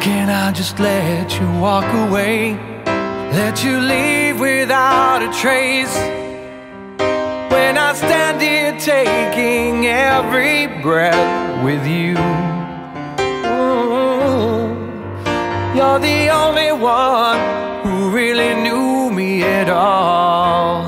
can I just let you walk away? Let you leave without a trace, when I stand here taking every breath with you. Ooh, you're the only one who really knew me at all.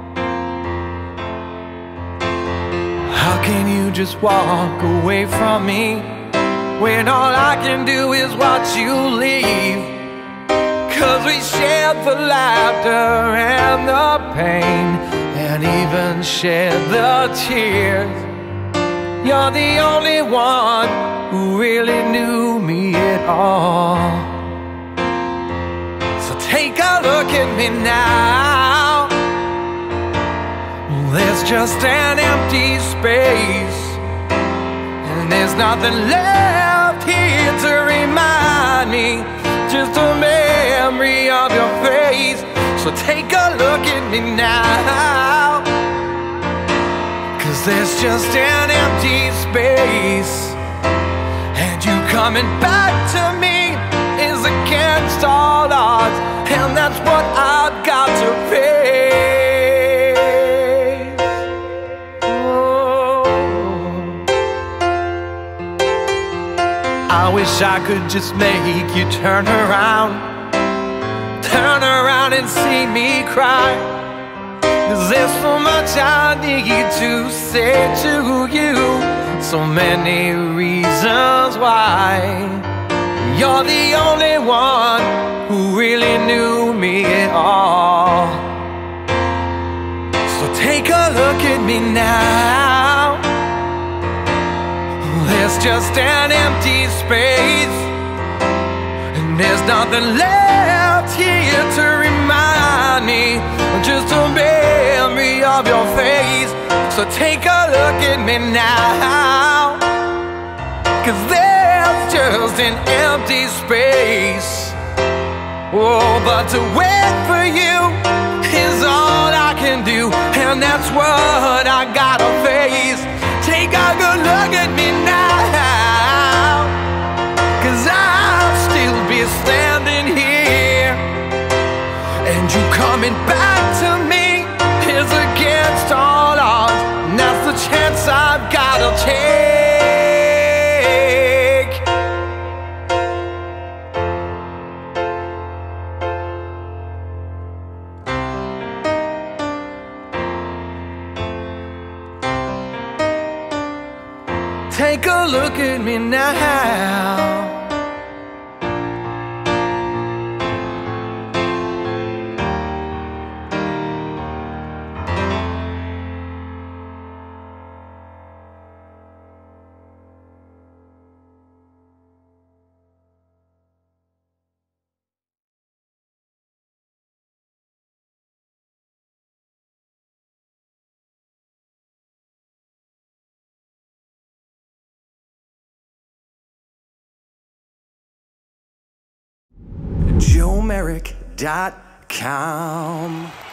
How can you just walk away from me, when all I can do is watch you leave? 'Cause we shared the laughter and the pain, and even shared the tears. You're the only one who really knew me at all. So take a look at me now. There's just an empty space, and there's nothing left here to remind me, just a memory of your face. So take a look at me now, 'cause there's just an empty space, and you coming back to me is against all odds, and that's what I've got to face. Oh, I wish I could just make you turn around and see me cry, 'cause there's so much I need to say to you, so many reasons why. You're the only one who really knew me at all. So take a look at me now. There's just an empty space, and there's nothing left here to remind me, just a memory of your face. So take a look at me now, 'cause there's just an empty space. Oh, but to wait for you is all I can do, and that's what I gotta face. Take a good look at me now, 'cause I'll still be standing here, and you coming back to me is against all odds, and that's the chance I've gotta take. Take a look at me now. JoeMerrick.com